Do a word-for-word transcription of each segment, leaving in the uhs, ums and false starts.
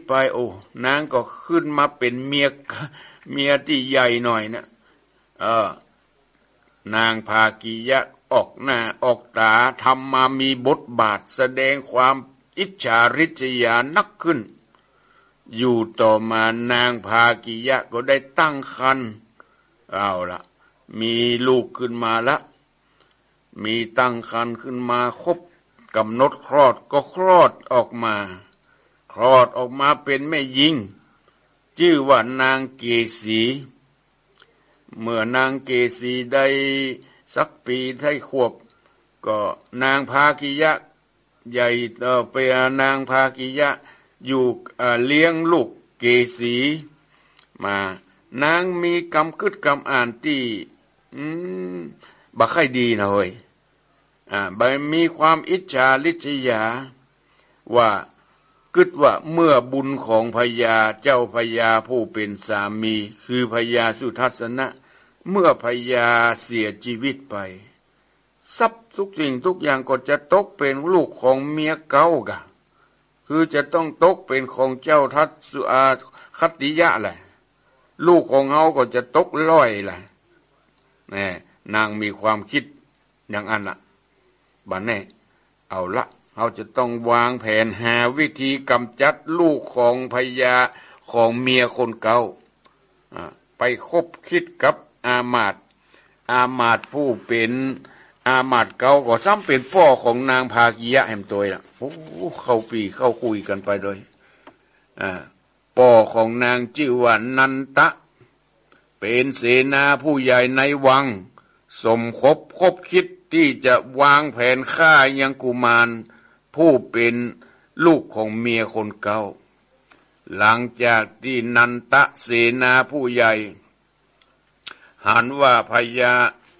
ไปโอ้นางก็ขึ้นมาเป็นเมียเมียที่ใหญ่หน่อยนะเออนางภากียะออกหน้าออกตาทำมามีบทบาทแสดงความอิจฉาริษยานักขึ้นอยู่ต่อมานางภากียะก็ได้ตั้งครรภ์เอาละมีลูกขึ้นมาละมีตั้งครรภ์ขึ้นมาครบกำหนดคลอดก็คลอดออกมาคลอดออกมาเป็นแม่หญิงชื่อว่านางเกษีเมื่อนางเกษีได้สักปีได้ขวบก็นางภากียะใหญ่เอ่อเป็นนางภากียะอยู่เลี้ยงลูกเกษีมานางมีกำกึดกำอ่านที่อืมบักค่อยดีนะเฮ้ยอ่าใบมีความอิจฉาริษยาว่ากึดว่าเมื่อบุญของพญาเจ้าพญาผู้เป็นสามีคือพญาสุทัศนะเมื่อพญาเสียชีวิตไปทรัพย์ทุกสิ่งทุกอย่างก็จะตกเป็นลูกของเมียเก่ากะคือจะต้องตกเป็นของเจ้าทัศสุอาคัตติยะแหละลูกของเขาก็จะตกล่อยแหละแน่นางมีความคิดอย่างนั้นละบัดนี้เอาละเขาจะต้องวางแผนหาวิธีกำจัดลูกของพญาของเมียคนเก่าไปคบคิดกับอามาตย์อามาตย์ผู้เป็นอามาตย์เก่าก็ซ้ำเป็นพ่อของนางภากียะแห่งตัวล่ะโอ้เข้าปีเข้าคุยกันไปโดยอ่าพ่อของนางชื่อว่านันตะเป็นเสนาผู้ใหญ่ในวังสมคบคบคิดที่จะวางแผนฆ่ายังกุมารผู้เป็นลูกของเมียคนเก่าหลังจากที่นันตะเสนาผู้ใหญ่หันว่าพญา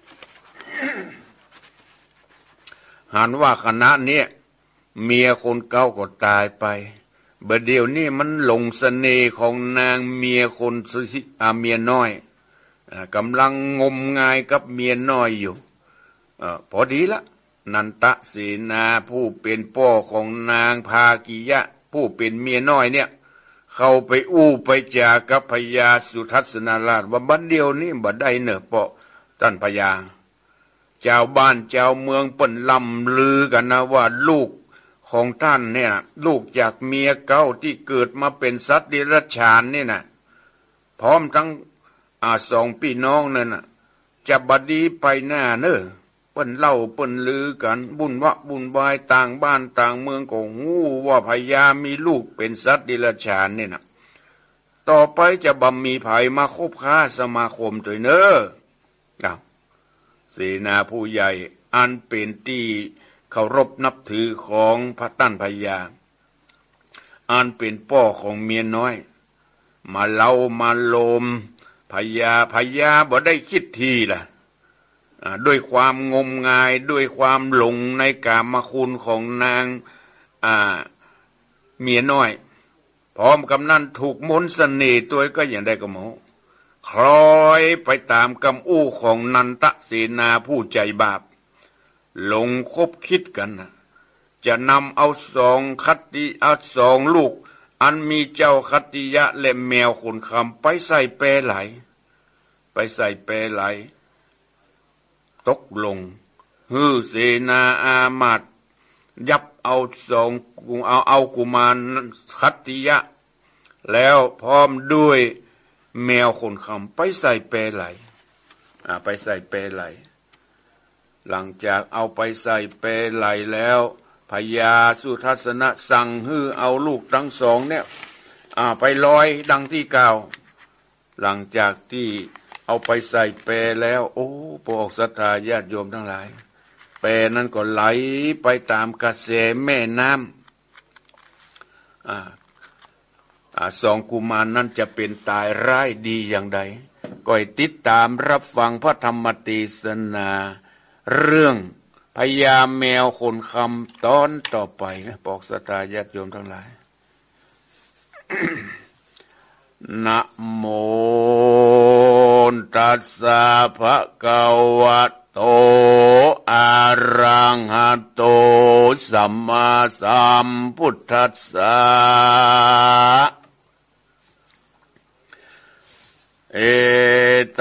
หันว่าคณะเนี้ยเมียคนเก่าก็ตายไปบัดเดี๋ยวนี้มันหลงเสน่ห์ของนางเมียคนสุสิอาเมียน้อยกำลังงมงายกับเมียน้อยอยู่พอดีละนันตะเสนาผู้เป็นพ่อของนางภากียะผู้เป็นเมียน้อยเนี่ยเข้าไปอู้ไปจากับพญาสุทัศนราชว่าบัดเดียวนี้บัดได้เนอะเปาะท่านพญาเจ้าบ้านเจ้าเมืองเปิ้นลำลือกันนะว่าลูกของท่านเนี่ยลูกจากเมียเก่าที่เกิดมาเป็นสัตว์เดรัจฉานนี่นะพร้อมทั้งอาสองพี่น้องนั่นน่ะจะบดีไปหน้าเนอะเปิ้นเล่าเปิ้นลือกันบุญวะบุญวายต่างบ้านต่างเมืองก็หู้ว่าพญามีลูกเป็นสัตว์เดรัจฉานนี่นะต่อไปจะบ่มีไผมาคบค้าสมาคมด้วยเนอะอ้าวเสนาผู้ใหญ่อันเป็นที่เคารพนับถือของพระตั้นพญาอันเป็นพ่อของเมียน้อยมาเล่ามาโลมพญาพญาบ่ได้คิดทีล่ะด้วยความงมงายด้วยความหลงในกามคุณของนางอ่าเมียน้อยพร้อมกับนั้นถูกมนต์เสน่ห์ตัวก็อย่างได้ก็หมอคล้อยไปตามกำอู้ของนันตะเสนาผู้ใจบาปหลงคบคิดกันนะจะนำเอาสองคัตติเอาสองลูกอันมีเจ้าคัตติยะและแมวขนคำไปใส่แปรไหลไปใส่แปรไหลตกลงฮือเสนาอามาตย์ยับเอาสองเอาเอากุมารคัตติยะแล้วพร้อมด้วยแมวขนคำไปใส่แปรไหลอ่าไปใส่แปรไหลหลังจากเอาไปใส่แปรไหลแล้วพญาสุทัศนะสั่งฮือเอาลูกทั้งสองเนี่ยอ่าไปลอยดังที่กล่าวหลังจากที่เอาไปใส่แปรแล้วโอ้พวกศรัทธาญาติโยมทั้งหลายแปรนั้นก็ไหลไปตามกระแสแม่น้ำอ่าอ่าสองกุมารนั้นจะเป็นตายร้ายดีอย่างใดก็ให้ติดตามรับฟังพระธรรมเทศนาเรื่องพญาแมวขนคำตอนต่อไปนะบอกศรัทธาญาติโยมทั้งหลาย นะโมตัสสะภะคะวะโตอะระหะโตสัมมาสัมพุทธัสสะ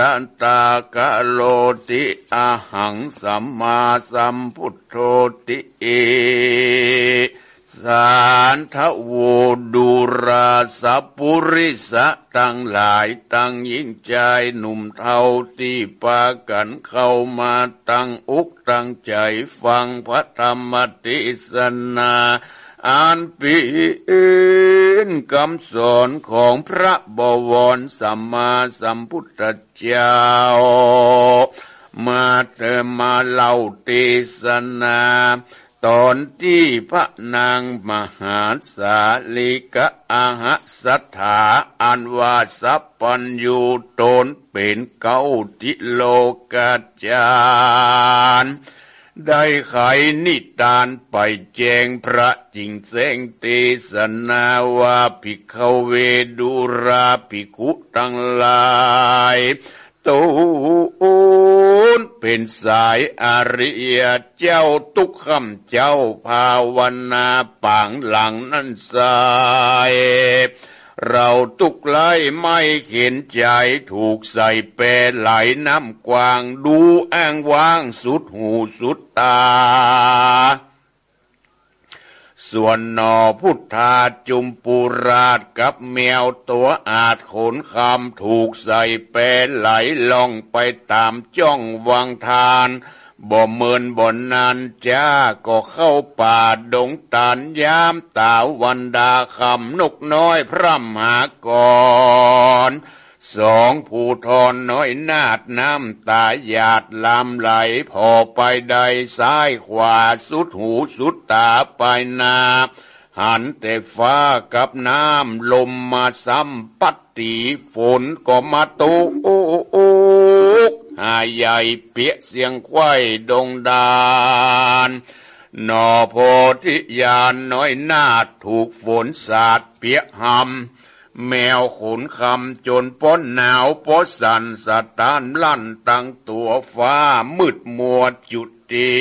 ตากะโลติอะหังสัมมาสัมพุทโธติเอสานทโวดูราสัพปุริสะตั้งหลายตั้งยิ่งใจหนุ่มเทาที่ปากันเข้ามาตั้งอกตั้งใจฟังพระธรรมเทศนาอ่านเป็นคำสอนของพระบวรสัมมาสัมพุทธเจ้ามาเติมมาเล่าเทศนาตอนที่พระนางมหาสาลิกะอาหสัทธาอันว่าสัพพัญญูตนเป็นเก้าทิโลกาจารย์ได้ไขนิทานไปแจ้งพระจิงแสงเทศนาว่าภิกขเวดุราภิกขุทั้งหลายตูนเป็นสายอริยเจ้าทุกคำเจ้าภาวนาปางหลังนั้นสายเราทุกไล่ไม่เข็นใจถูกใส่แปรไหลน้ำกวางดูอ้างว้างสุดหูสุดตาส่วนนอพุทธาจุมปุราชกับแมวตัวอาจขนคำถูกใส่แปรไหลล่องไปตามจ้องวังทานบ่เมินบ่นานจ้าก็เข้าป่าดงตานยามตาวันดาคำนกน้อยพร่ำหากรสองผู้ทอนน้อยนาดน้ำตาหยาดลามไหลพอไปใดซ้ายขวาสุดหูสุดตาไปนาหันแต่ฟ้ากับน้ำลมมาซ้ำปัดตีฝนก็มาตกโอ้โอ้หาใหญ่เปียเสียงควายดงดานนอโพธิญาณน้อยนาดถูกฝนสาดเปียหำแมวขนคำจนป้นหนาวป้นสันสะตานลั่นตั้งตัวฟ้ามืดมัวจุดดี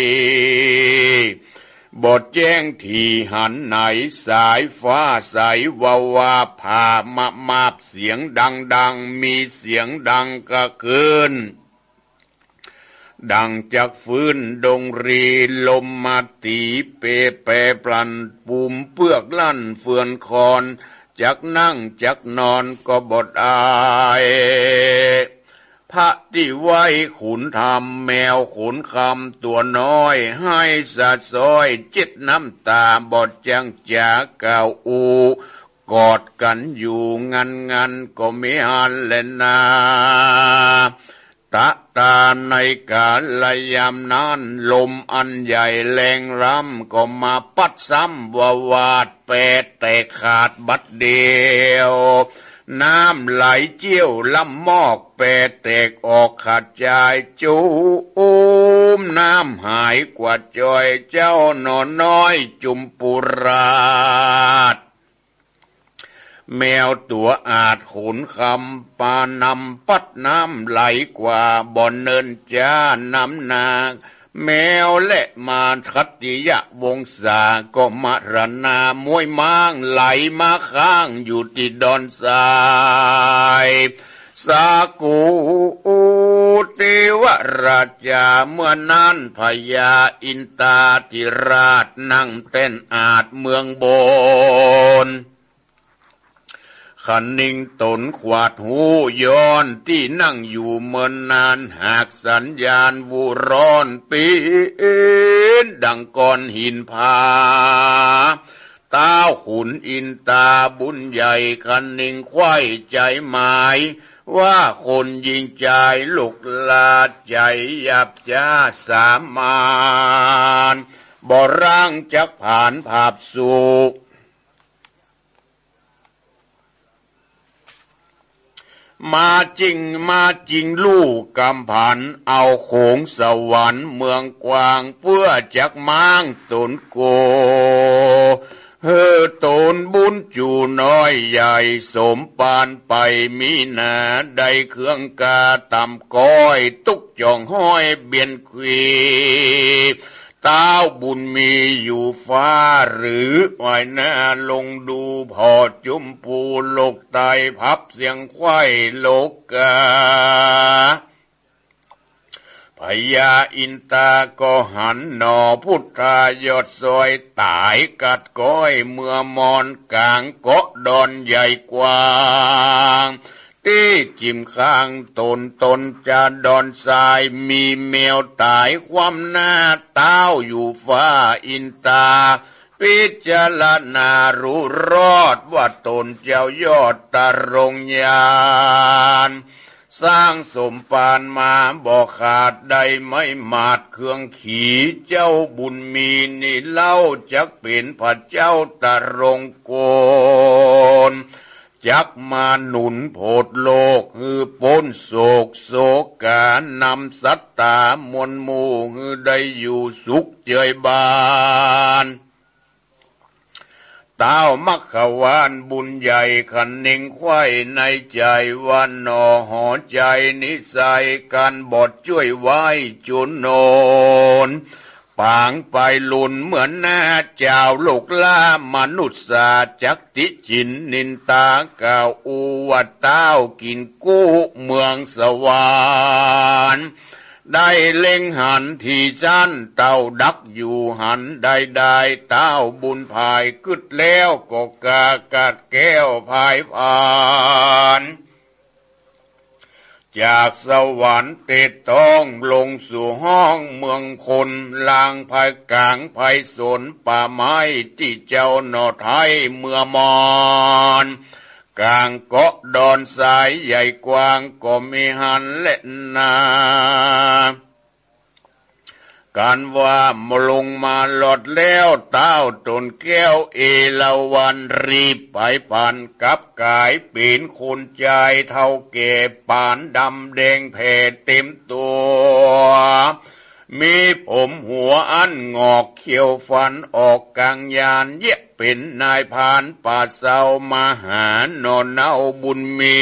บทแจ้งที่หันไหนสายฟ้าใสวาวาผ่ามามาบเสียงดังดังมีเสียงดังกระคืนดังจากฟื้นดงรีลมมาตีเปแปรปลันปุ่มเปือกลั่นเฟือนคอนจักนั่งจักนอนก็บดอายพระที่ไว้ขุนทำแมวขุนคำตัวน้อยให้สะซอยจิตน้ำตาบดจังจากเก่าอูกอดกันอยู่งันงันก็ไม่หันเล่นนาตะตาในกาลยามนั้นลมอันใหญ่แรงร่ำก็มาปัดซ้ำวาวาดแปดแตกขาดบัดเดียวน้ำไหลเจี้ยวลำมอกแปดแตกออกขาดใจจูมน้ำหายกว่าจอยเจ้านอนน้อยจุมปุราชแมวตัวอาจขนคำปานำปัดน้ำไหลกว่าบ่อนเนินจ้าน้ำนาแมวและมาคัตติยะวงศาก็มารณามวยม้างไหลมาข้างอยู่ที่ดอนทรายสากูเทวราชาเมื่อนั้นพญาอินตาธิราชนั่งเต้นอาจเมืองบนขันนิ่งตนขวาดหูย้อนที่นั่งอยู่เมื่อนานหากสัญญาณวูร้อนปีนดังก้อนหินผาตาขุนอินตาบุญใหญ่ขันนิ่งไข้ใจหมายว่าคนยิงใจลุกลาใจยับจ้าสามานบ่ร่างจักผ่านภาพสุขมาจริงมาจริงลูกกำผันเอาโขงสวรรค์เมืองกว้างเพื่อจักม้างตนโกเฮอตนบุญจูน้อยใหญ่สมปานไปมีนาได้เครื่องกาตำก้อยตุกจ่องห้อยเบียนควีเต้าบุญมีอยู่ฟ้าหรืออ้อยหน้าลงดูพอจุมปูโลกไตพับเสียงไข้โลกกาพญาอินตาก็หันหนอพุทธายอดซอยตายกัดก้อยเมื่อมอนกลางเกาะดอนใหญ่กว้างที่จิมข้างตนตนจะดอนทรายมีแมวตายความหน้าเต้าอยู่ฟ้าอินตาพิจารณารู้รอดว่าตนเจ้ายอดตะรงยานสร้างสมปานมาบ่ขาดใดไม่มาดเครื่องขี่เจ้าบุญมีนี่เล่าจักเป็นพระเจ้าตะรงโกนจักมาหนุนโพดโลกฮือพ้นโศกโศกานำสัตตามวลหมู่ฮือได้อยู่สุขเจยบานเต้ามักขวานบุญใหญ่ขันนิ่งไข่ในใจวันนอหอใจนิสัยการบอดช่วยไว้จุนโนนปางไปลุนเหมือนหน้าเจ้าลูกล่ามนุษย์สาจักติจินนินตาเก่าอุวัตเต้ากินกู้เมืองสวรรค์ได้เล็งหันที่จันเต้าดักอยู่หันได้ได้เต้าบุญภายกึดแล้วก็กากัดแก้วภายผ่านจากสวรรค์เตดต้องลงสู่ห้องเมืองคนลางภายกลางภายสนป่าไม้ที่เจ้าหนอไทยเมื่อมอนกลางเกาะดอนสายใหญ่กว้างก็มีหันและนาการว่ามลงมาหลอดแล้วเต้าตนแก้วเอราวันรีบไปผ่านกับกายเป็นคนใจเท่าแก่ปานดำแดงแผ่เต็มตัวมีผมหัวอันงอกเขียวฟันออกกลางยานเย็บเป็นนายพานป่าเศร้ามาหานอนเนาบุญมี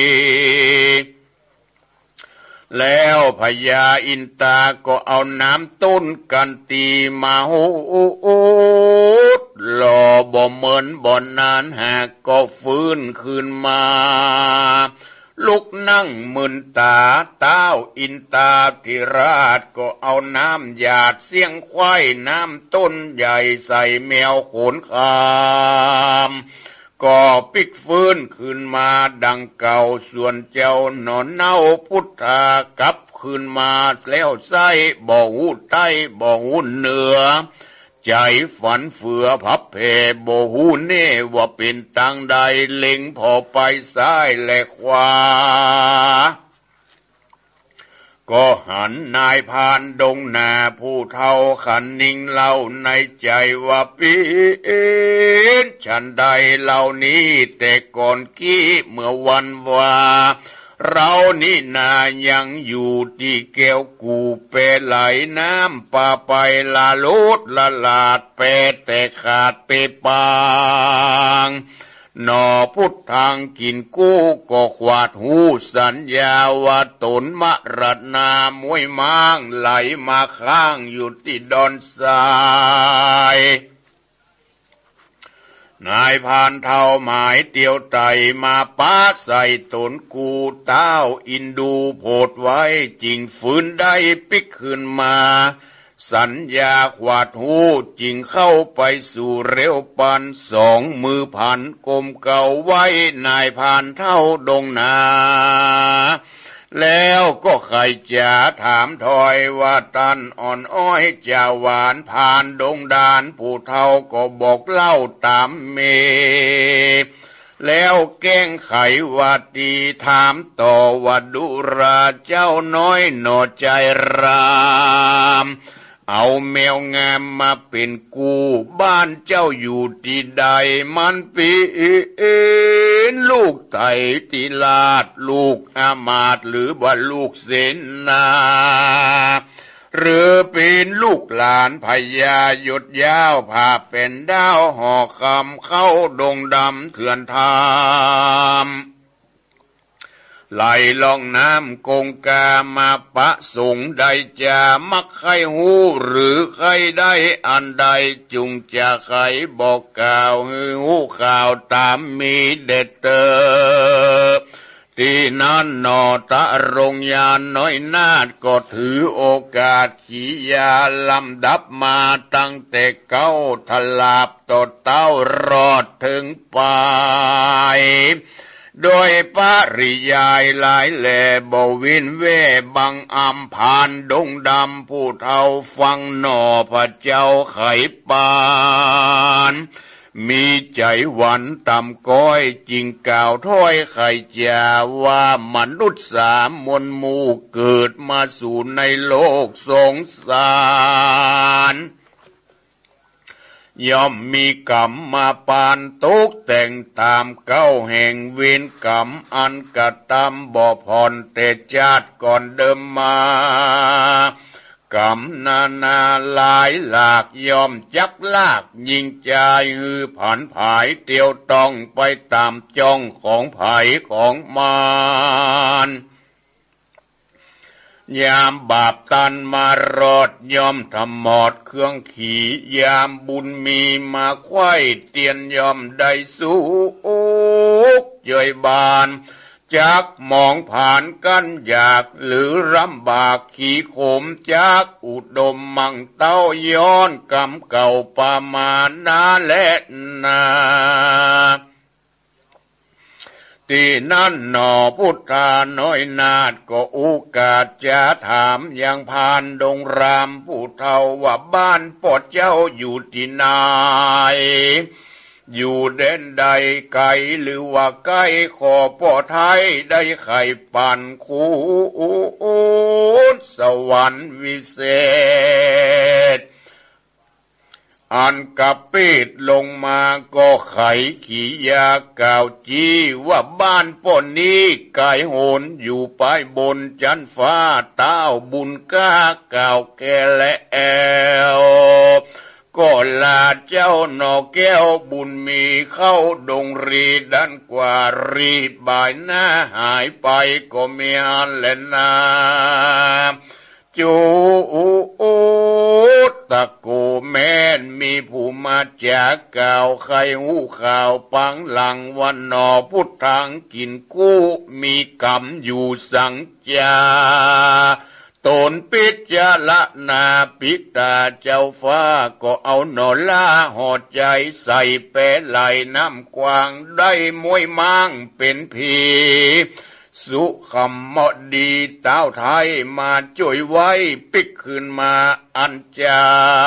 แล้วพญาอินตาก็เอาน้ำต้นกันตีมาโหดหล่อบ่เหมือนบ่อนนานหากก็ฟื้นคืนมาลุกนั่งมึนตาเต้าอินตาธิราชก็เอาน้ำหยาดเสียงควายน้ำต้นใหญ่ใส่แมวโขนคามก็ปิกฟื้นขึ้นมาดังเก่าส่วนเจ้าหนอนเน่าพุทธากลับขึ้นมาแล้วไส้บ่หูใต้บ่หูเหนือใจฝันเฟือพับเพบ่หูเน่ว่าเป็นตังใดเล็งพอไปซ้ายและขวาก็หันนายพานดงนาผู้เท่าขันนิ่งเล่าในใจว่าปีนฉันใดเหล่านี้แต่ก่อนกี้เมื่อวันว่าเรานี่นายังอยู่ที่แก้วกูเปไหลน้ำป่าไปลาโลดละลาดเปแต่ขาดเปปางหนอพุทธังกินกู้ก็ขวาดหูสัญญาว่าตนมรณามวยม้างไหลมาข้างอยู่ที่ดอนทรายนายพานเท่าหมายเตียวไตมาป้าใส่ตนกูเต้าอินดูโพดไว้จริงฝืนได้ปิกขึ้นมาสัญญาขวาดหูจริงเข้าไปสู่เร็วปันสองมือพันกลมเก่าไว้นายพานเท่าดงนาแล้วก็ใครจะถามถอยว่าตันอ่อนอ้อยจะหวานผ่านดงดานผู้เท่าก็บอกเล่าตามเมแล้วแก้งไขว่าดีถามต่อว่าดุราเจ้าน้อยหนอใจรามเอาแมวงามมาเป็นกูบ้านเจ้าอยู่ที่ใดมันเป็นลูกไตติลาดลูกอามาตหรือว่าลูกเสนาหรือเป็นลูกหลานพญายศยาวพาเป็นดาวห่อคำเข้าดงดำเถื่อนทามไหลลองน้ำกงกามาปะสงใดจะมักใครหูหรือใครได้อันใดจุงจะใครบอกกล่าวหือหูข่าวตามมีเด็ดเตอที่นั้นนอตะรงยานน้อยนาดก็ถือโอกาสขี่ยาลำดับมาตั้งแต่เก้าทลาบต่อเต้ารอดถึงปลายโดยปริยายหลายแหล่บ่วินเวบังอำผ่านดงดำผู้เฒ่าฟังหนอพระเจ้าไขปานมีใจหวันต่ำก้อยจริงกล่าวถ้อยไข่จาว่ามนุษย์สามมวลหมู่เกิดมาสู่ในโลกสงสารย่อมมีกรรมมาปานตกแต่งตามเก้าแห่งเวรกรรมอันกระทำบ่ผ่อนแต่ชาติก่อนเดิมมากรรมนานาหลายหลากย่อมจักลากยิงใจฮือผันผายเตียวต้องไปตามจ้องของไผของมารยามบาปตันมารอดย่อมทำหมอดเครื่องขี่ยามบุญมีมาไข้เตียนย่อมได้สู้เยยบานจากมองผ่านกันอยากหรือรำบากขี่โขมจากอุดมมั่งเต้าย้อนกรรมเก่าประมาณนาและนาที่นั่นหนอพุทธาน้อยนาดก็โอกาสจะถามยังผ่านดงรามผู้เฒ่าว่าบ้านปอดเจ้าอยู่ที่ไหนอยู่เด่นใดไกลหรือว่าใกล้ขอปอไทยได้ไข่ปั่นคูสวรรค์วิเศษอันกับปิดลงมาก็ไขขี่ยากล่าวจี้ว่าบ้านป่นนี้กายโหนอยู่ปลายบนจันฟ้าเต้าบุญก้าเก่าแก่และแอวก็ลาเจ้าหนอแก้วบุญมีเข้าดงรีดันกว่ารีบายหน้าหายไปก็ไม่หันและนาจูตะโกแม่นมีผู้มาจากกล่าวใครหูข่าวปังหลังวันนอพุทธังกินกู้มีกรรมอยู่สังจาตนปิจาละนาปิตาเจ้าฟ้าก็เอาหนอล่าหอดใจใส่แปะไหลน้ำกวางได้มวยมังเป็นผีสุขมอดีเจ้าไทยมาช่วยไว้ปิกขึ้นมาอันจา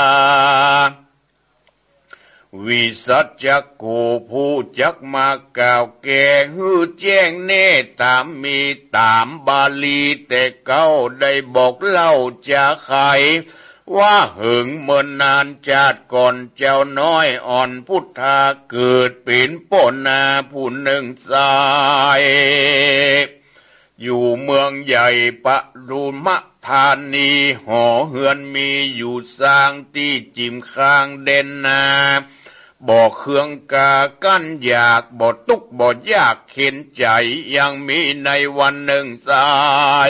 วิสัชจโกผู้จักมากล่าวแก่ฮือแจ้งเน่ตามมีตามบาลีแต่เก้าได้บอกเล่าจะใครว่าหึงเมื่อนานจาดก่อนเจ้าน้อยอ่อนพุทธาเกิดเป็นปนาผู้หนึ่งสายอยู่เมืองใหญ่ปะรุมะธานีหอเฮือนมีอยู่สร้างที่จิมข้างเด่นนาบ่เครื่องกากั้นอยากบ่ตุกบ่ยากเข็นใจยังมีในวันหนึ่งสาย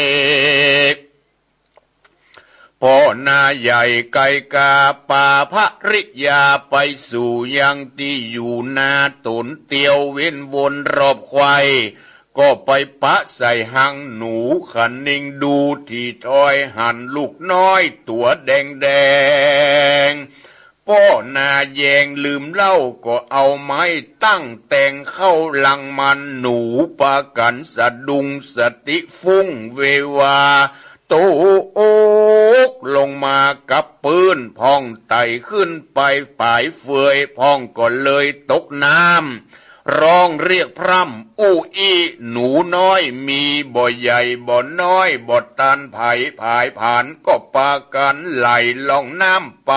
พ่อนาใหญ่ไกกาป่าภริยาไปสู่ยังที่อยู่นาตนเตียวเว้นวนรอบควายก็ไปปะใส่หังหนูขันนิ่งดูที่ถอยหันลูกน้อยตัวแดงแดงพ่อนาแยงลืมเล่าก็เอาไม้ตั้งแต่งเข้าหลังมันหนูปากันสะดุงสติฟุ้งเววาโตโอกลงมากับปืนพ่องไต่ขึ้นไปปลายเฟือยพ่องก็เลยตกน้ำร้องเรียกพร่ำอู้อีหนูน้อยมีบ่อใหญ่บ่อน้อยบ่อตันไผ่ผายผ่านก็ปากันไหลลงน้ำไป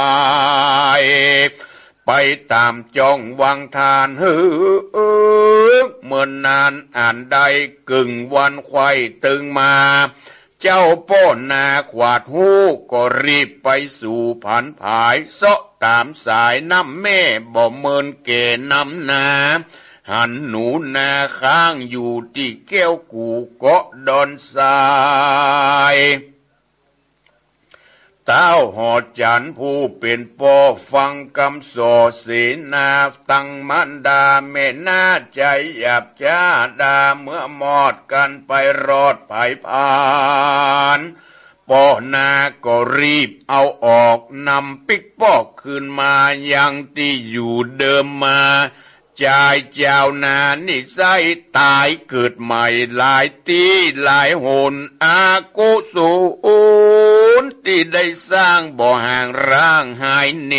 ไปตามจ้องวังทานเฮ้อเมื่อนานอ่านใดกึ่งวันไข่ตึงมาเจ้าป้อนนาขวาดหูก็รีบไปสู่ผันผายเสาะตามสายน้ำแม่บ่เมินเกน้ำนาหันหนูนาค้างอยู่ที่แก้วกูเกาะดอนทรายเต้าหอดจันผู้เป็นปอฟังคำสอเสนาตั้งมันดาแม่นาใจหยาบจ้าดาเมื่อมอดกันไปรอดไผ่พานปอนาก็รีบเอาออกนำปิกปอกคืนมายังที่อยู่เดิมมาจายเจ้านานิสัยตายเกิดใหม่หลายตีหลายหนอากุสูนที่ได้สร้างบ่อห่างร่างหายเน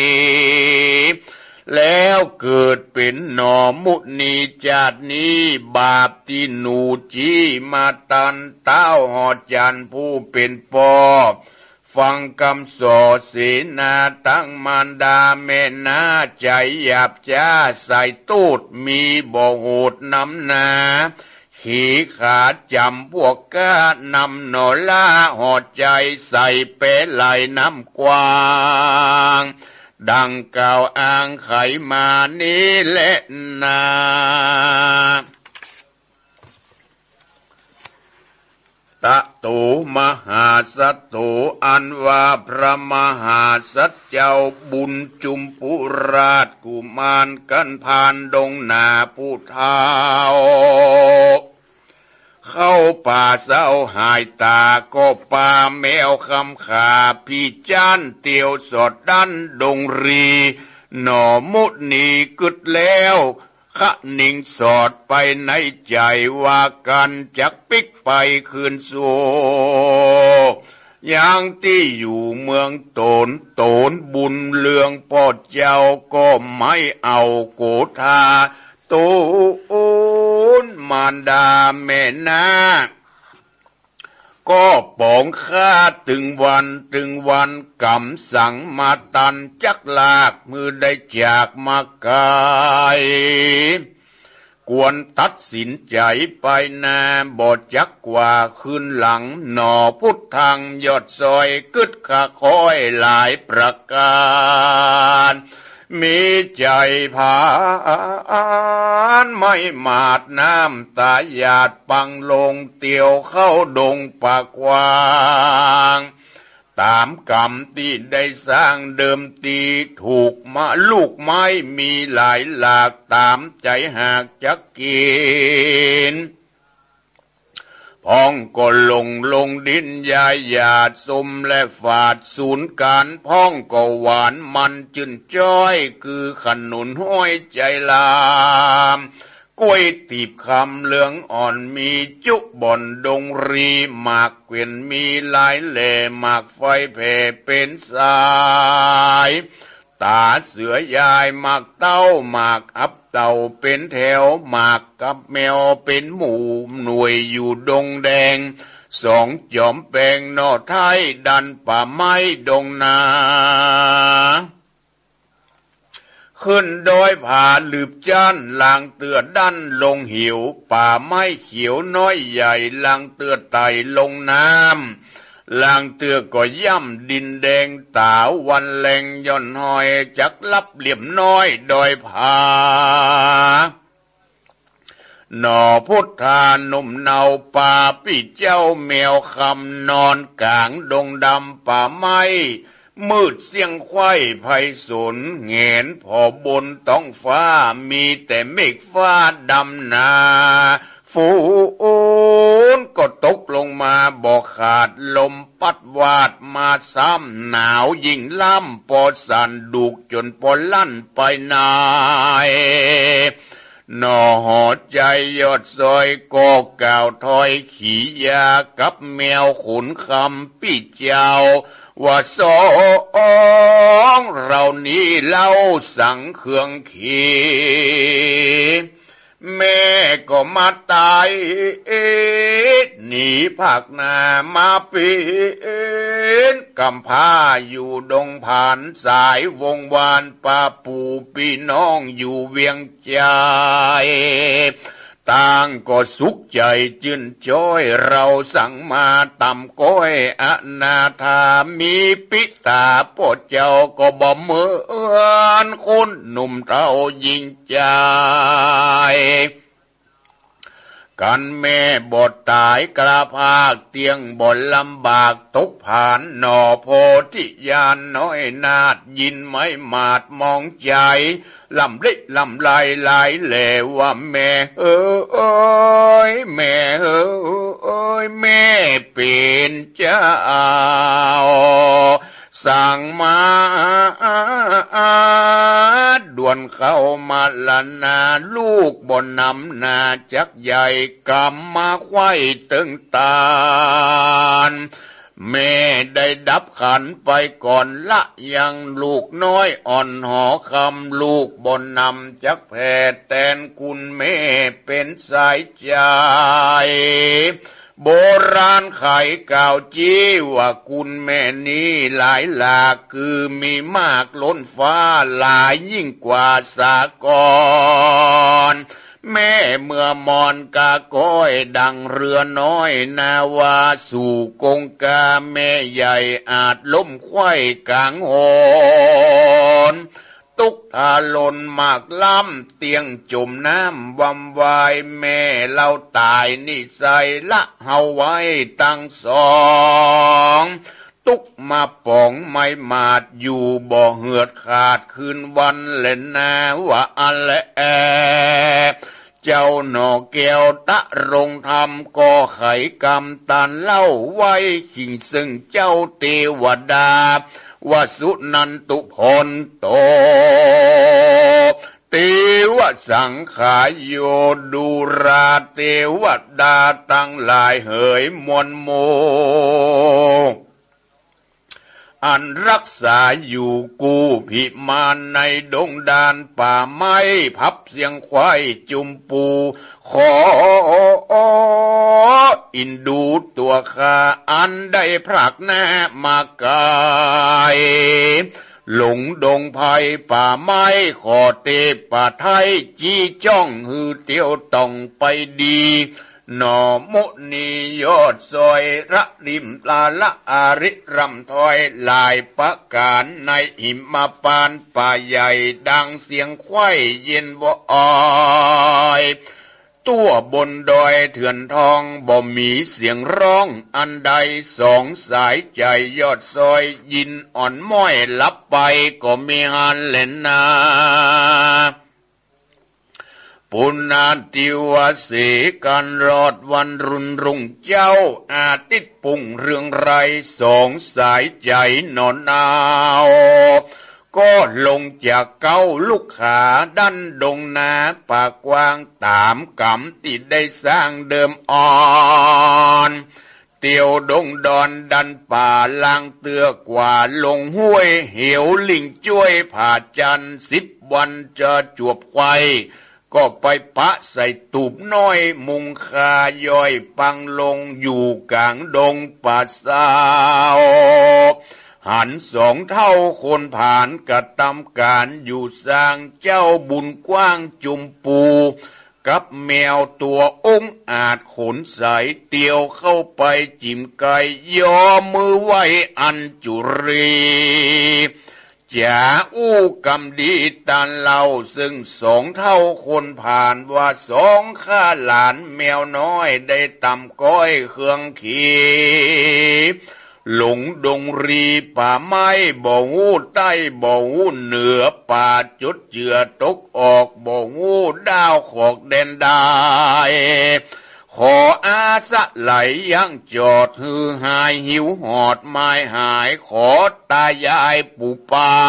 แล้วเกิดเป็นหนอมุนีจาดนี้บาปที่หนูจีมาตันเต้าหอดจันผู้เป็นปอฟังคำสอเสนาตั้งมารดาแม่นาใจหยาบจ้าใส่ตูดมีบ่โหดน้ำนาขี่ขาจำพวกก้านำหนอล่าหอดใจใส่เปไหลน้ำกวางดังกล่าวอ้างไขมานี้แหละนาตะโตมหาสัตโตอันว่าพระมหาสัจเจ้าบุญจุมปุราชกุมารกันผ่านดงนาผู้เฒ่าเข้าป่าเศร้าหายตาก็ป่าแมวคำขาพี่จานเตียวสอดดันดงรีหน่อมุนีกึดแล้วขะนิ่งสอดไปในใจว่ากันจักปิกไปคืนสู่อย่างที่อยู่เมืองโตนโตนบุญเลืองปอดเจ้าก็ไม่เอาโกธาโตนมารดาแม่นาก็ปองข้าถึงวันถึงวันกำสั่งมาตันจักลากมือได้จากมากายกวนตัดสินใจไปนาบอดจักกว่าคืนหลังหน่อพุทธังยอดซอยกึดขาคอยหลายประการมีใจผานไม่มาดน้ำตาหยาดปังลงเตียวเข้าดงปากกว้างตามกรรมที่ได้สร้างเดิมตีถูกมาลูกไม้มีหลายหลากตามใจหากจักกินพ้องก็ลงลงดินยายหยาดสมและฝาดสูญการพ้องก็หวานมันจืนจ้อยคือขนุนห้อยใจลามกล้วยตีบคำเหลืองอ่อนมีจุบ่อนดงรีหมากเกวียนมีหลายแหล่หมากไฟแผ่เป็นสายตาเสือยายหมากเต้าหมากอับเต่าเป็นแถวหมากกับแมวเป็นหมู่หน่วยอยู่ดงแดงสองจอมแปงนอไทยดันป่าไม้ดงนาขึ้นโดยผาลืบจันลางเตือดันลงหิวป่าไม้เขียวน้อยใหญ่ลางเตือไต่ลงน้ำลางเตือก็ย่ำดินแดงตาวันแหลงย่อนหอยจักลับเหลี่ยมน้อยดอยผาหน่อพุทธานุ่มเนาป่าพี่เจ้าแมวคำนอนกลางดงดำป่าไม้มืดเสียงควายไพศาลเงนพอบนท้องฟ้ามีแต่เมฆฟ้าดำนาฝนก็ตกลงมาบอกขาดลมปัดวาดมาซ้ำหนาวยิ่งล่ำปอดสันดุกจนปอลั่นไปนายหน่อหอใจยอดซอยก็กล่าวถอยขี่ยากับแมวขุนคำพี่เจ้าว่าสองเรานี้เล่าสั่งเครื่องขี่แม่ก็มาตายหนีภาคนามาเป็นกำพร้าอยู่ดงผ่านสายวงวานป้าปู่พี่น้องอยู่เวียงใจต่างก็สุขใจจื่นจ้อยเราสั่งมาตำก้อยอนาถามีปิตาปดเจ้าก็บ่เหมือนคนหนุ่มเท่ายิ่งใจกันแม่บทตายกระพากเตียงบ่ลำบากตกผ่านหน่อโพธิญาณน้อยนาดยินไม่มาดมองใจลำเล็กลำลายลายแหลว่าแม่เอ้ยแม่เอ้ยแม่เป็นเจ้าสั่งมาด่วนเข้ามาละนาลูกบนนำนาจักใหญ่กำมาไข่ตึงตาลแม่ได้ดับขันไปก่อนละยังลูกน้อยอ่อนหอคำลูกบนนำจักแผ่แทนคุณแม่เป็นสายใจโบราณไขกล่าวจี้ว่าคุณแม่นี้หลายหลากคือมีมากล้นฟ้าหลายยิ่งกว่าสากรแม่เมื่อมอนกาก้อยดังเรือน้อยนาวาสู่กงกาแม่ใหญ่อาจล้มไขว้กลางโหนตุกทาลนมากล้ำเตียงจมน้ำวำวายแม่เราตายนิสัยละเฮาไว้ตั้งสองตุกมาป่องไม่มาดอยู่บ่เหือดขาดคืนวันเล่นนาว่าอันและแอเจ้าหนอแก้วตะรงธรรมก็ไขกรรมตันเล่าไว้ขิงซึ่งเจ้าเทวดาวสุนันตุพลโตเทวสังขายโยดูราเทวดาตั้งหลายเหยมวลโมอันรักษาอยู่กูพิมานในดงดานป่าไม้พับเสียงควายจุมปูขออินดูตัวข้าอันได้พรักแน่มากายหลงดงไผ่ป่าไม้ขอเตป่าไทยจี้จ้องหือเตียวต้องไปดีหนอมุนียอดซอยระริมลาละอาริรำถอยลายประการในหิมปานป่าใหญ่ดังเสียงควายเย็นบ่ออยตัวบนดอยเถื่อนทองบ่มีเสียงร้องอันใดสองสายใจยอดซอยยินอ่อนม้อยลับไปก็มีหันเล่นนาปุณณาติวสีการรอดวันรุนรุ่งเจ้าอาทิตย์ปุ่งเรื่องไรสองสายใจนอนนาวก็ลงจากเก้าลูกขาดันดงนาปากกว้างตามกำติดได้สร้างเดิมอ่อนเตียวดงดอนดันป่าลางเตือกว่าลงห้วยเหวลิงจ้วยผ่าจันสิบวันจะจวบไข่ก็ไปปะใส่ตูบน้อยมุงคาย่อยปังลงอยู่กลางดงป่าสาวหันสองเท่าคนผ่านกระทำการอยู่สร้างเจ้าบุญกว้างจุมปูกับแมวตัวองอาจขนสายเตียวเข้าไปจิ้มไก่ยอมือไว้อันจุรีจ่าอู้กำดีตานเล่าซึ่งสองเท่าคนผ่านว่าสองข้าหลานแมวน้อยได้ตำก้อยเครื่องขี่หลงดงรีป่าไม้บ่หูใต้บ่หูเหนือป่าจุดเจือตกออกบ่หูดาวขอกแดนได้ขออาสะไหลยังจอดฮือหายหิวหอดไม้หายขอตายายปู่ป่า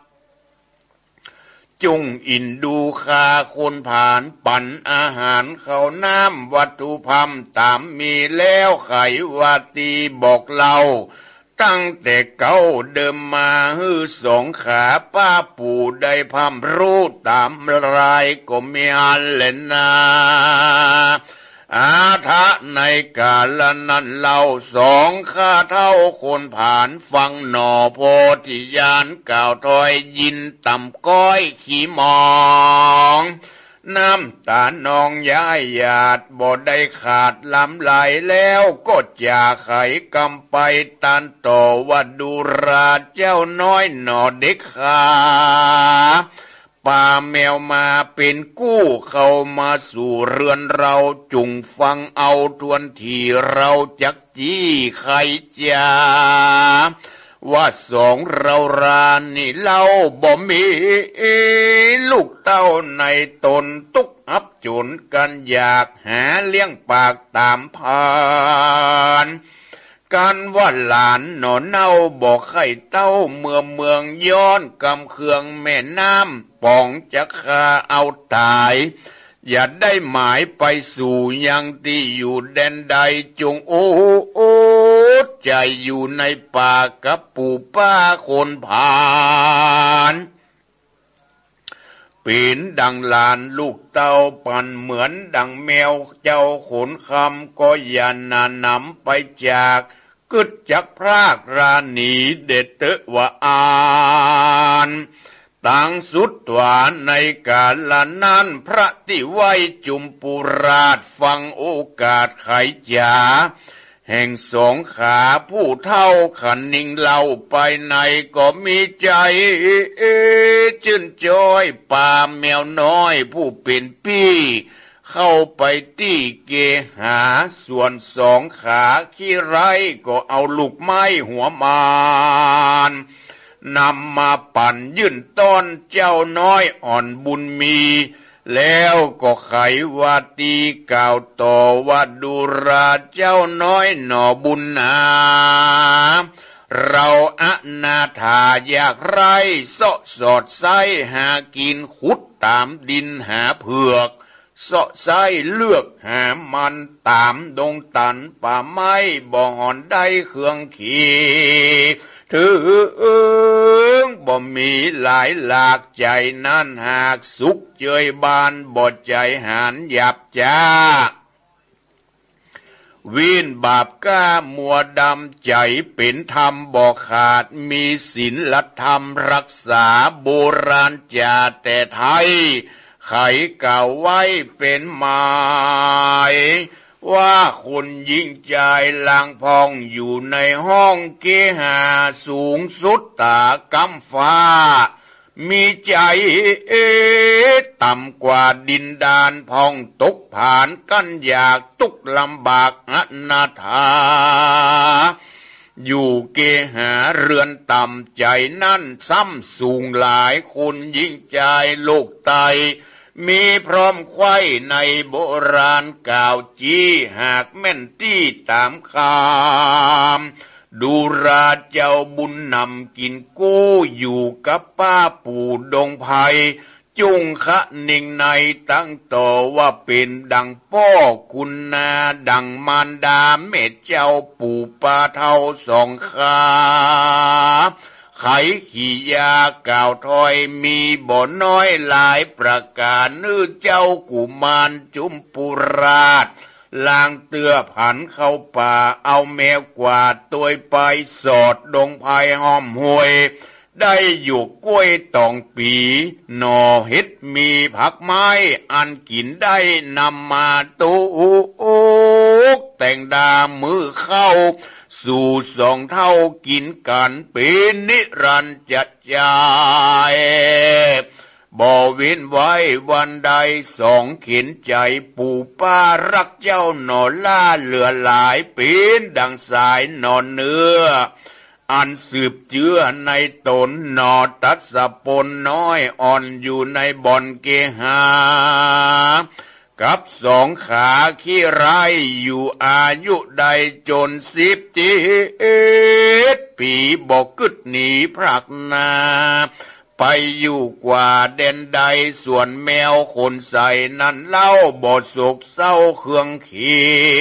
จุงอินดูคาคนผ่านปั่นอาหารเขาน้ำวัตถุพัมตามมีแล้วไขวาตีบอกเราตั้งแต่เก้าเดิมมาฮือสองขาป้าปู่ได้พัมรู้ตามรายก็มีอันเล่นนาอาทะในกาลนั้นเล่าสองข้าเท่าคนผ่านฟังหนอโพธิญาณกล่าวถอยยินต่ำก้อยขี้มองน้ำตาหนองย้ายหยาดบ่ได้ขาดลำไหลแล้วก็จะไขกำไปตันต่อว่าดูราเจ้าน้อยหนอเด็กขาป่าแมวมาเป็นกู้เข้ามาสู่เรือนเราจุงฟังเอาทวนที่เราจักจี้ไขจาว่าสองเรารานี่เล่าบ่มีลูกเต้าในตนตุกอับจุนกันอยากหาเลี้ยงปากตามพานการว่าหลานหนอนเน่าบอกไข่เต้าเมืองเมืองย้อนกำเคืองแม่น้ำป่องจะคาเอาตายอย่าได้หมายไปสู่ยังที่อยู่แดนใดจงโอ้โอ้ใจอยู่ในป่ากับปู่ป้าคนผ่านปีนดังลานลูกเต้าปั่นเหมือนดังแมวเจ้าขนคำก็อย่านานำไปจากกึดจักพรากรานีเด็ดเตะว่าอ่านต่างสุดหวานในกาลนั้นพระที่ไว้จุมปุราชฟังโอกาสไขจาแห่งสองขาผู้เท่าขันนิ่งเล่าไปในก็มีใจจื่นจ้อยป่าแมวน้อยผู้เป็นพี่เข้าไปตี้เกหาส่วนสองขาขี้ไรก็เอาลูกไม้หัวมานนำมาปั่นยื่นต้อนเจ้าน้อยอ่อนบุญมีแล้วก็ไขว่าตีกล่าวต่อว่าดูราเจ้าน้อยหน่อบุญนาเราอนาถายากไรเสาะสอดไส้หากินขุดตามดินหาเผือกเสาะไส้เลือกหามันตามดงตันป่าไม้บ่หอนได้เครื่องขี่ถึงบ่มีหลายหลากใจนั่นหากสุขเจยบานบ่ใจหานหยับจ้าวินบาปก้ามัวดำใจเป็นธรรมบ่ขาดมีศีลธรรมรักษาโบราณจาแต่ไทยไขเก่าไว้เป็นหมายว่าคนยิ่งใจลางพองอยู่ในห้องเกหาสูงสุดตากำฟ้ามีใจเอต่ำกว่าดินดานพองตกผ่านกันอยากตุกลำบากอนาถาอยู่เกหาเรือนต่ำใจนั่นซ้ำสูงหลายคนยิ่งใจโลกไตมีพร้อมไข่ในโบราณกล่าวจี้หากแม่นที่ตามคำดูราเจ้าบุญนำกินกู้อยู่กับป้าปู่ดงไพจุงคะนิ่งในตั้งต่อว่าเป็นดังพ่อคุณนาดังมารดาเม็ดเจ้าปู่ป้าเท่าสองขาไขขี่ยากล่าวถอยมีบ่อน้อยหลายประการนื้อเจ้ากุมารจุมปุราชลางเตือผันเข้าป่าเอาแมวกวาดตัวไปสอดดงไผ่ห้อมห้วยได้อยู่กล้วยตองปีหน่อเห็ดมีผักไม้อันกินได้นำมาตุกแต่งดามือเข้าสู่สองเท่ากินกันเป็นนิรันดร์จัดใจบ่เว้นไว้วันใดสองเข็นใจปู่ป้ารักเจ้าหนอล่าเหลือหลายเป็นดังสายนอนเนื้ออันสืบเจือในตนหนอตัดสะปนน้อยอ่อนอยู่ในบ่อนเกหากับสองขาขี้ไรอยู่อายุใดจนสิบเจ็ดปีบอกกึดหนีพรักนาไปอยู่กว่าแดนใดส่วนแมวคนใส่นั้นเล่าบอดโศกเศร้าเครื่องขี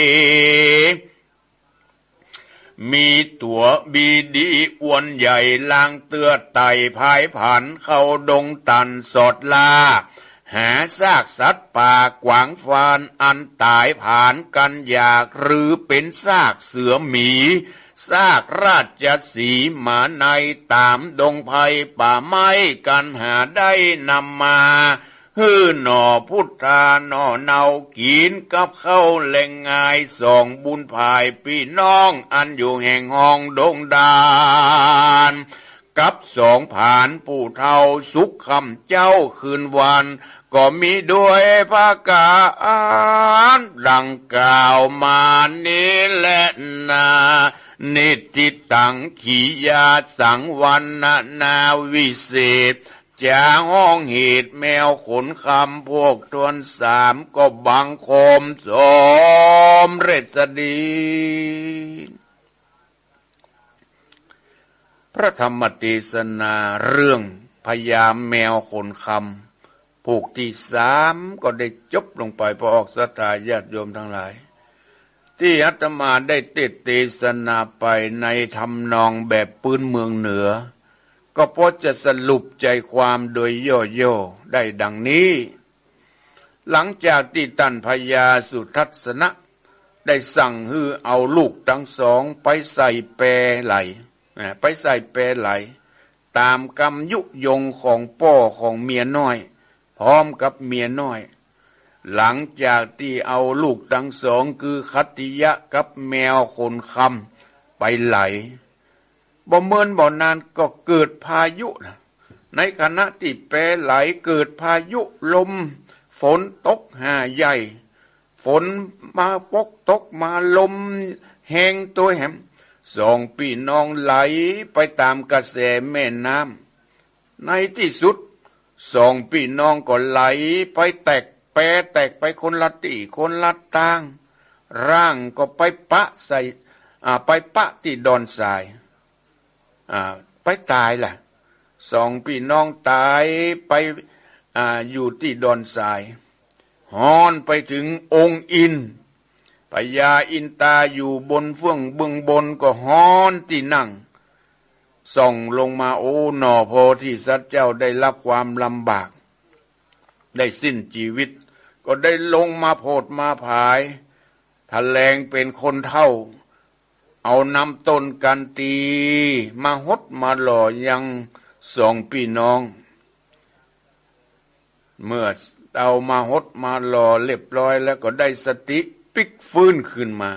มีตัวบีดีอ้วนใหญ่ลางเตือไต่พายผันเข้าดงตันสอดลาหาซากสัตว์ป่ากวางฟานอันตายผ่านกันอยากหรือเป็นซากเสือหมีซากราชสีมาในตามดงไผ่ป่าไม้กันหาได้นำมาฮือหนอพุทธาหนอเนากินกับเข้าแหล่งง่ายสองบุญภายพี่น้องอันอยู่แห่งห้องดงดานกับสองผ่านปู่เท่าสุขคำเจ้าคืนวันก็มีด้วยภาคการดังกล่าวมานี้แหละนานิติตังขียาสังวันนานาวิเศษจะห้องเหตุแมวขนคำพวกทวนสามก็บังคมสมเรศดีพระธรรมเทศนาเรื่องพญาแมวขนคำผูกที่สามก็ได้จบลงไปพอออกศรัทธาญาติโยมทั้งหลายที่อาตมาได้เทศเทศนาไปในทำนองแบบปืนเมืองเหนือก็พอจะสรุปใจความโดยย่อๆได้ดังนี้หลังจากที่ท่านพญาสุทัศนะได้สั่งให้เอาลูกทั้งสองไปใส่แปรไหลไปใส่แปรไหลตามกรรมยุยงของพ่อของเมียน้อยพร้อมกับเมียน้อยหลังจากที่เอาลูกทั้งสองคือคัตติยะกับแมวขนคำไปไหลบ่เมินบ่นานก็เกิดพายุนะในขณะที่แปรไหลเกิดพายุลมฝนตกหาใหญ่ฝนมาปกตกมาลมแห้งตัวแหมสองพี่น้องไหลไปตามกระแสแม่น้ำในที่สุดสองพี่น้องก็ไหลไปแตกแปรแตกไปคนละที่คนละทางร่างก็ไปปะใส่อ่าไปปะที่ดอนทรายอ่าไปตายล่ะสองพี่น้องตายไปอ่าอยู่ที่ดอนทรายฮอนไปถึงองค์อินพญาอินตาอยู่บนเฟื่องเบื้องบนก็ฮอนที่นั่งส่องลงมาโอ้หนอโพธิสัตว์เจ้าได้รับความลำบากได้สิ้นชีวิตก็ได้ลงมาโพดมาผายทะแลงเป็นคนเท่าเอานำต้นกันตีมาหดมาหล่อยังสองพี่น้องเมื่อเอามาหดมาหล่อเรียบร้อยแล้วก็ได้สติปิกฟื้นขึ้นมา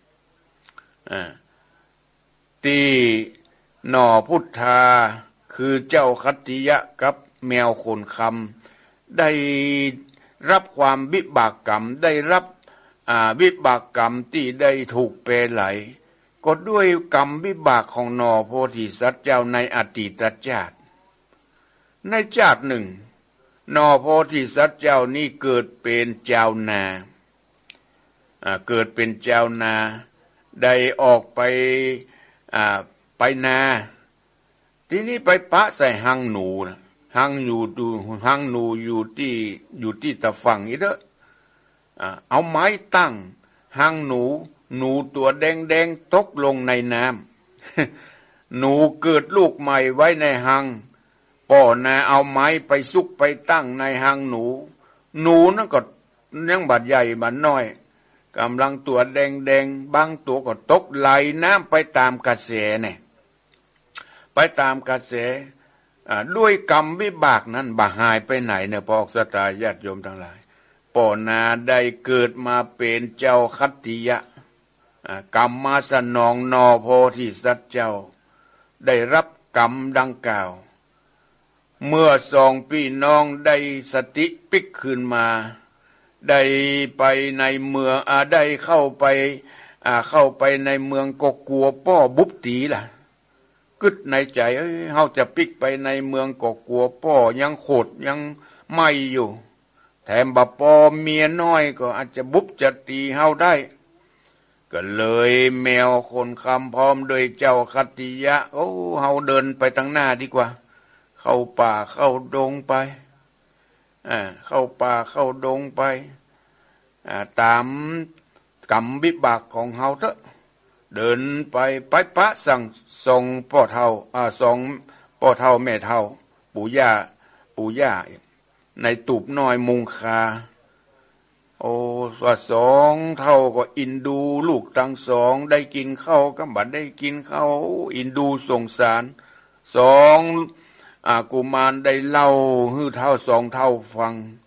ตีหน่อพุทธาคือเจ้าคัตติยะกับแมวขนคำได้รับความวิบากกรรมได้รับวิบากกรรมที่ได้ถูกเปรไหลก็ด้วยกรรมวิบากของหน่อโพธิสัตว์เจ้าในอดีตชาติในชาติหนึ่งหน่อโพธิสัตว์เจ้านี้เกิดเป็นเจ้านาเกิดเป็นเจ้านาได้ออกไปไปนาทีนี้ไปปะใส่หังหนูนะหังอยู่ดูหังหนูอยู่ที่อยู่ที่ตะฝั่งนี้เด้อเอาไม้ตั้งหังหนูหนูตัวแดงแดงตกลงในน้ำหนูเกิดลูกใหม่ไว้ในหังป่อนาเอาไม้ไปซุกไปตั้งในหังหนูหนูนั่นก็ยังบาดใหญ่บาดน้อยกำลังตัวแดงแดงบางตัวก็ตกไหลน้ำไปตามกระแสเนี่ยไปตามกระแสด้วยกรรมวิบากนั้นบ่หายไปไหนเนี่ยพอออกศรัทธาญาติโยมทั้งหลายป่อนาได้เกิดมาเป็นเจ้าคัตติยะกรรมมาสนองนอโพธิสัตว์เจ้าได้รับกรรมดังกล่าวเมื่อสองพี่น้องได้สติปิกขึ้นมาได้ไปในเมืองอาได้เข้าไปอ่าเข้าไปในเมืองก็กลัวป้อบุบตีล่ะกึดในใจเอ้ยเฮาจะปิกไปในเมืองก็กลัวป้อยังโคตรยังไม่อยู่แถมบ่ปอเมียน้อยก็อาจจะบุบจะตีเฮาได้ก็เลยแมวคนคำพร้อมโดยเจ้าคัตติยะโอ้เฮาเดินไปทางหน้าดีกว่าเข้าป่าเข้าดงไปอ่าเข้าป่าเข้าดงไปอ่าตามกรรมวิบากของเฮาเถอะเดินไปไปปะสั่งส่งพ่อเฒ่าอ่าส่งพ่อเฒ่าแม่เฒ่าปู่ย่าปู่ย่าในตูบน้อยมุงคาโอ้ว่าสองเท่าก็อินดูลูกทั้งสองได้กินข้าวก็บัดได้กินข้าวอินดูสงสารสองอากุมารได้เล่าให้เท่าสองเท่าฟัง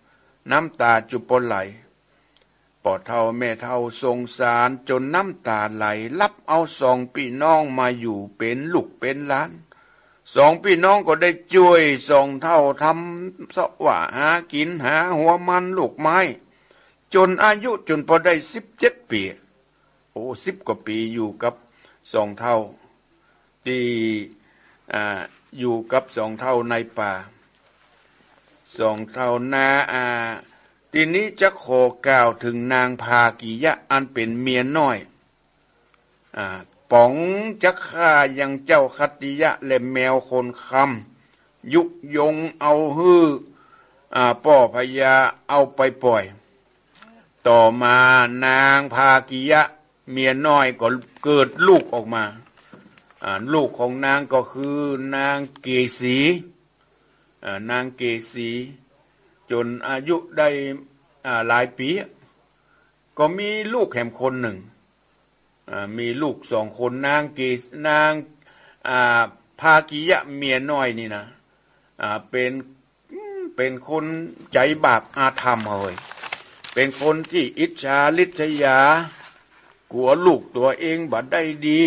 น้ำตาจุปนไหลป่อเท่าแม่เท่าสงสารจนน้ำตาไหลรับเอาสองพี่น้องมาอยู่เป็นลูกเป็นหลานสองพี่น้องก็ได้ช่วยสองเท่าทำสวะหากินหาหัวมันลูกไม้จนอายุจนพอได้สิบเจ็ดปีโอ้สิบกว่าปีอยู่กับสองเท่าที่อ่าอยู่กับสองเท่าในป่าสองเท่านาอาทีนี้จะขอกล่าวถึงนางภากิยะอันเป็นเมียน้อยอ่าป๋องจะฆ่ายังเจ้าคัตติยะและแมวคนคำยุยงเอาฮื้ออ่าป่อพญาเอาไปปล่อยต่อมานางภากิยะเมียน้อยก็เกิดลูกออกมาอ่าลูกของนางก็คือนางเกษีอ่านางเกษีจนอายุได้อ่าหลายปีก็มีลูกแหมคนหนึ่งอ่ามีลูกสองคนนางเกศนางอ่าภากิยะเมียน้อยนี่นะอ่าเป็นเป็นคนใจบาปอาธรรมเฮ้ยเป็นคนที่อิจฉาริษยากลัวลูกตัวเองบัดได้ดี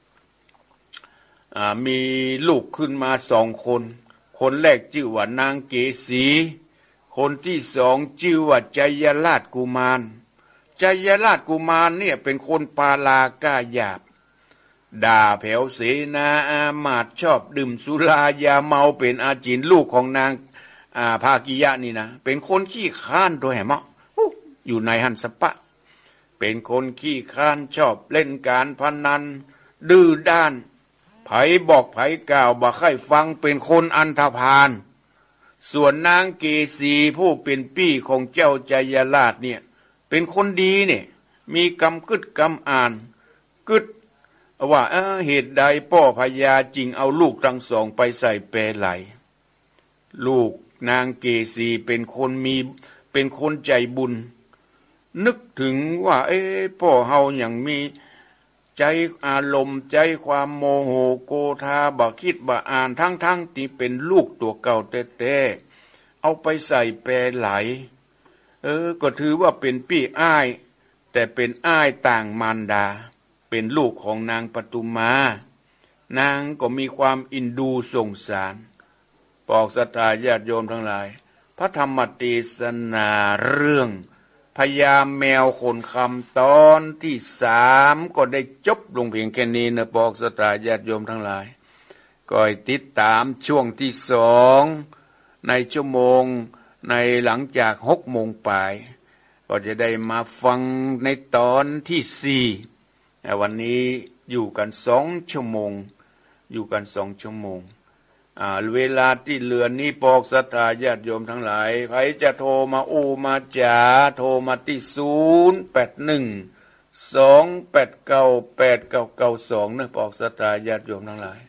อ่ามีลูกขึ้นมาสองคนคนแรกชื่อว่านางเกษีคนที่สองชื่อว่าใจยราชกุมารใจยราชกุมารเนี่ยเป็นคนปาลากาหยาบด่าแผ่วเสนาอามาตย์ชอบดื่มสุรายาเมาเป็นอาจินลูกของนางอ่าภากิยะนี่นะเป็นคนขี้ข้านตัวแหมะอยู่ในหันสปะเป็นคนขี้ข้านชอบเล่นการพนันดื้อด้านไผบอกไผกล่าวบ่ใครฟังเป็นคนอันธพาลส่วนนางเกษีผู้เป็นปี้ของเจ้าใจยราชเนี่ยเป็นคนดีเนี่ยมีกำกึดกำอ่านกึดว่าเออเหตุใดพ่อพญาจริงเอาลูกทั้งสองไปใส่แปรไหลลูกนางเกษีเป็นคนมีเป็นคนใจบุญนึกถึงว่าเอ้พ่อเฮาอย่างมีใจอารมณ์ใจความโมโหโกธาบ่คิดบ่อ่านทั้งทั้งที่เป็นลูกตัวเก่าแต่ๆเอาไปใส่แปรไหลเออก็ถือว่าเป็นพี่อ้ายแต่เป็นอ้ายต่างมารดาเป็นลูกของนางปทุมานางก็มีความอินดูสงสารปอกศรัทธาญาติโยมทั้งหลายพระธรรมเทศนาเรื่องพญาแมวขนคำตอนที่สามก็ได้จบลงเพียงแค่นี้นะปอกศรัทธาญาติโยมทั้งหลายก็ติดตามช่วงที่สองในชั่วโมงในหลังจากหกโมงปลายก็จะได้มาฟังในตอนที่สี่วันนี้อยู่กันสองชั่วโมงอยู่กันสองชั่วโมงอ่าเวลาที่เหลือนี้ปอกศรัทธาญาติโยมทั้งหลายใครจะโทรมาอูมาจ๋าโทรมาที่ศูนย์แปดหนึ่งสองแปดเก้าแปดเก้าเก้าสองนะปอกศรัทธาญาติโยมทั้งหลาย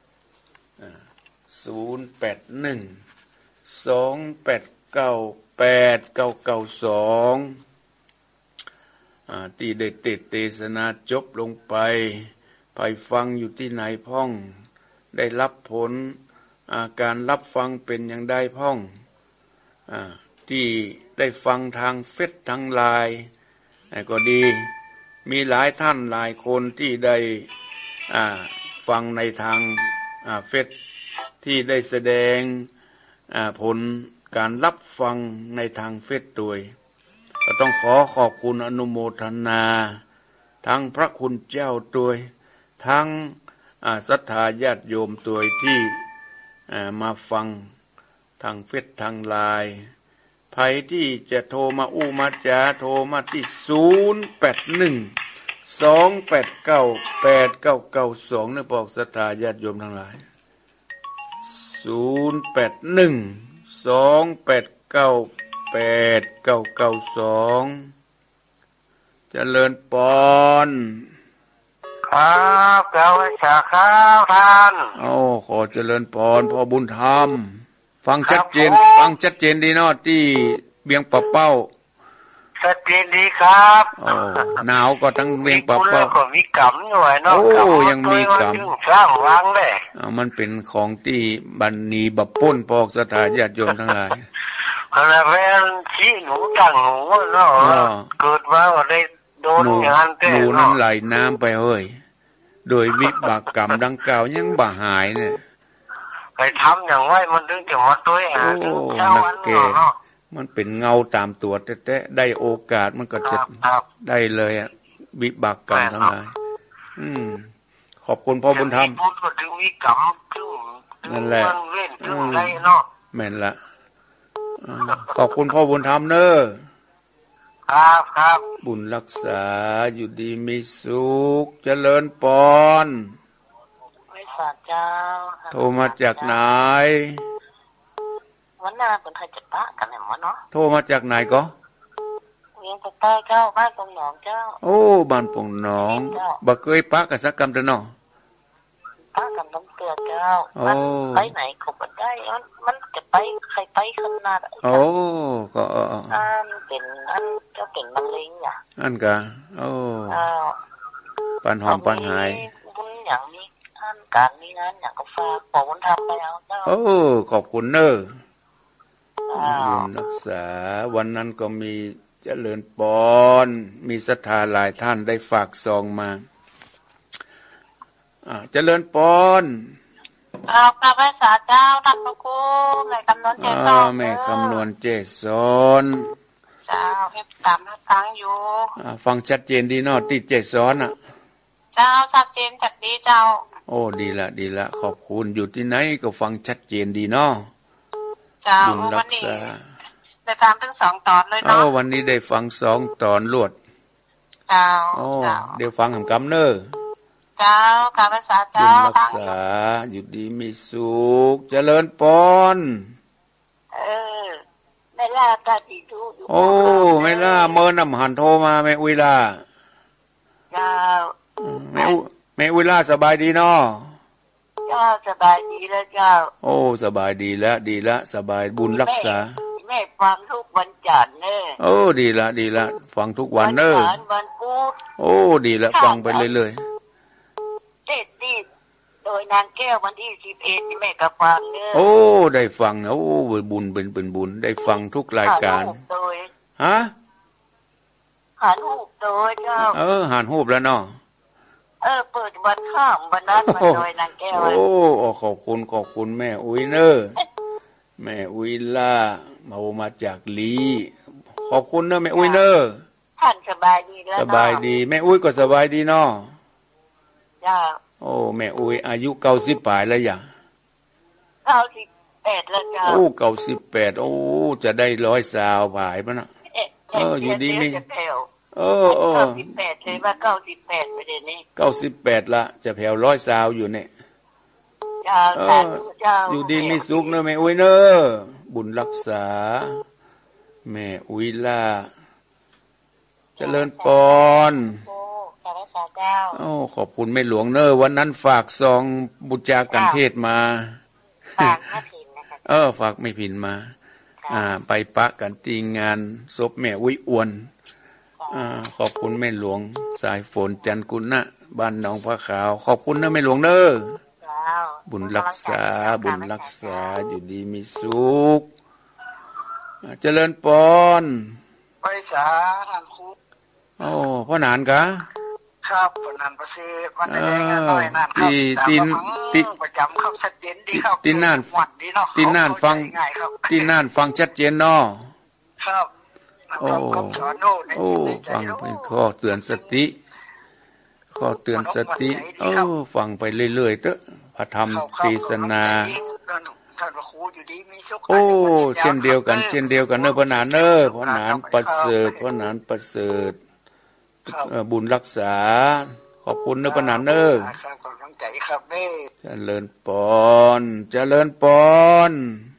ศูนย์แปดหนึ่งสองแปดเก้าแปดเก้าเก้าสองที่ได้เตเทศนาจบลงไปไปฟังอยู่ที่ไหนพ่องได้รับผลอาการรับฟังเป็นอย่างใดพ่องอาที่ได้ฟังทางเฟซทางไลน์ก็ดีมีหลายท่านหลายคนที่ได้ฟังในทางเฟซที่ได้แสดงผลการรับฟังในทางเฟซด้วยก็ต้องขอขอบคุณอนุโมทนาทั้งพระคุณเจ้าด้วยทั้งศรัทธาญาติโยมตัวที่มาฟังทางเฟซทางไลน์ใครที่จะโทรมาอู้มาจาโทรมาที่ศูนย์แปดหนึ่งสองแปดเก้าแปดเก้าเก้าสองนะบอกศรัทธาญาติโยมทั้งหลายศูนย์แปดหนึ่งสองแปดเก้าแปดเก้าเก้าสองเจริญปอนครับเจ้าวิชาครับท่านโอ้ขอเจริญพรพ่อบุญธรรมฟังชัดเจนฟังชัดเจนดีเนาะที่เบียงปะเป้าชัดเจนดีครับโอ้หนาวก็ทั้งเบียงปะเป้าก็มีกำอยู่เนาะโอ้ยังมีกำสร้างวางเลยมันเป็นของที่บันนีบับป้นปอกสถาญาติโยมทั้งหลายอะไรเป็นชี้หนูตั้งหนูเนาะเกิดมาก็ได้โดนหนูอย่างนั้นหแต่นูนั้นเนาะไหลน้ำไปเฮ้ยโดยวิบากกรรมดังกล่าวยังบ่หายเนี่ยไปทำอย่างไรมันถึงจะมาตัวหาโอ้เจ้านักวันแก่เนาะมันเป็นเงาตามตัวแท้ๆได้โอกาสมันก็คจะรับครับได้เลยอ่ะวิบากกรรมทั้งหลายอืมขอบคุณพ่อบุญธรรมบุญก็ถึงมีกรรมถึงถึงนั่นแหละมันเว้นถึงไรเนาะแม่นละอ่าขอบคุณพ่อบุญธรรมเนอะครับครับบุญรักษาอยู่ดีมีสุขเจริญปอนไม่ทราบเจ้าโทรมาจากไหนวันหน้าคนไทยจะปะกันแหละมั้งเนาะโทรมาจากไหนก็เวียงตะใต้เจ้าบ้านตรงหนองเจ้าโอ้บ้านปงหนองบ่เคยปะกันสักกรรมเด้อเนาะปะกันน้ำเกลือเจ้าโอ้มันไปไหนก็บ่ได้มันมันจะไปใครไปขนาดโอ้ก็เอออันเป็นอันเจ้าเป็นมะเร็งอ่ะอันกะโอ้อ้าวปันหอมปันหายบุญอย่างนี้อันการนี้งานอย่างก็ฝากบอกบุญทำไปเอาเจ้าโอ้ขอบคุณเนอะอ้าวบุญรักษาวันนั้นก็มีเจริญปอน มีศรัทธาหลายท่านได้ฝากซองมาอ่าเจริญปอนเอากลับไปสาเจ้าท่านพระคุณในกำนวนเจซออ่าง แม่คำนวณเจสอนเจ้าเฮ็ดตามหน้าตังอยู่อ่าฟังชัดเจนดีเนาะที่เจสอนอ่ะเจ้าทราบเจนจากดีเจ้าโอ้ดีละดีละขอบคุณอยู่ที่ไหนก็ฟังชัดเจนดีเนาะเจ้าบุญรัวักนนี้ษาได้ตามทั้งสองตอนเลยเอ้าเนาะวันนี้ได้ฟังสองตอนรวดเจ้าโอ้เจ้าเดี๋ยวฟังหำกำเนอเจ้ากลับไปสาบุเจ้าญรักทั้งษาอยู่ดีมีสุขเจริญปอนเออไม่ล่าตาตีดูอยู่โอ้ไม่ล่าเมินนำหันโทรมาแม่อุยล่าเจ้าแม่อุแม่อุยล่าสบายดีเนาะเจ้าสบายดีแล้วเจ้าโอ้สบายดีแล้วดีละสบายบุญรักษาแม่แม่ฟังทุกวันจันทร์เนอะโอ้ดีละดีละฟังทุกวันเนอะจันทร์วันพุธโอ้ดีละฟังไปเรื่อยเจ็ดที่โดยนางแก้ววันที่สิบเอ็ดที่แม่ก็ฟังเนอะๆโอ้ได้ฟังโอ้บุญเป็นเป็นบุญได้ฟังทุกรายการหหูโดยฮะหันหูโดยเจ้าเออหันหูบแล้วเนาะเออเปิดวันข้ามวันนั้นมาโดยนางแก้วโอ้โอ้ขอบคุณขอบคุณแม่อุ้ยเนอร์แม่อุ้ยล่ามามาจากลีขอบคุณเนอะแม่อุ้ยเนอร์ท่านสบายดีแล้วสเนะบายดีแม่อุ้ยก็สบายดีเนาะเจ้าโอ้แม่อุ้ยอายุเก้าสิบปลายแล้วอย่าเก้าสิบแปดแล้วเจ้าโอ้เก้าสิบแปดโอ้จะได้ร้อยสาวผายปะนะเอ๊ะเอออยู่ดีนี่เจะแผ่วเออเออเก้าสิบแปดเลยว่าเก้าสิบแปดประเด็นนี้เก้าสิบแปดละจะแผ่วร้อยสาวอยู่เนี่ยเจ้าเอสาอธุเจ้าอยู่ดีมีสุขเนอะแม่อุ้ยเนอบุญรักษา แม่อุ้ยล่าเจริญปอนโอ้กราบสาเจ้าโอ้ขอบคุณแม่หลวงเนอวันนั้นฝากซองบุจากันเทศมาฝากแม่พินนะคะเออฝากไม่ผินมา อ่า ไปปะกันตีงานศพแม่อุ้ยอวนอ่าขอบคุณแม่หลวงสายฝนจันกุณะบ้านหนองพระขาว ขอบคุณนะแม่หลวงเนอเจ้าบุญรักษาบุญรักษาอยู่ดีมีสุขอ่าเจริญปอนไปสาท่านครูโอ้พ่อหนานกะครับปนันประเสริฐวันนี้งานน้อยนั่นครับที่ตีนตีประจำครับชัดเจนดีครับตีนน่านวัดดีเนาะตีน่านฟังง่ายครับที่น่านฟังชัดเจนเนาะครับโอ้คำสอนโน่ในโอ้จิตในใจฟังโอ้เป็นข้อเตือนสติ ข้อเตือนสติโอ้ฟังไปเรื่อยๆเถอะพระธรรมครับเทศนาท่านท่านพระครูอยู่ดีมีสุขโอ้อายุเช่นเดียวกันครับเช่นเดียวกันเนอะพระนานเนอะพระนานประเสริฐพระนานประเสริฐครับเอ่อบุญรักษา ขอบคุณเนอะพระนานเนอะครับขอบคุณใจครับเด้เจริญปอนเจริญปอน